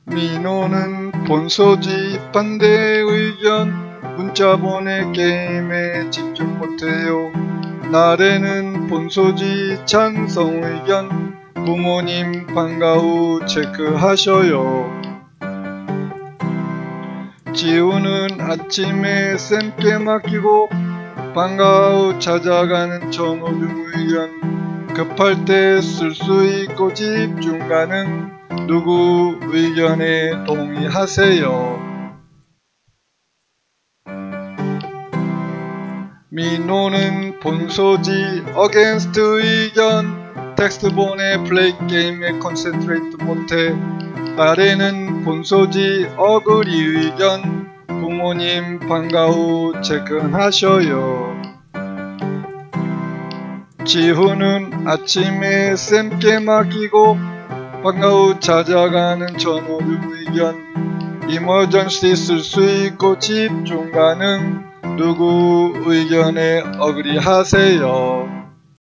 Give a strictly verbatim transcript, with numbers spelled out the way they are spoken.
민호는 본소지 반대 의견 문자 보내 게임에 집중 못해요. 나래는 본소지 찬성 의견 부모님 방과 후 체크하셔요. 지우는 아침에 쌤께 맡기고 방과 후 찾아가는 전호중 의견 급할 때 쓸 수 있고 집중 가능 누구 의견에 동의하세요? 민호는 본소지 against 의견 텍스트 보내 플레이 게임에 컨센트레이트 못해. 나래는 본소지 어그리 의견 부모님 방과 후 체크하셔요. 지훈은 아침에 쌤께 맡기고 방과 후 찾아가는 전호중 의견 이머전시 쓸 수 있고 집중 가능 누구 의견에 어그리 하세요?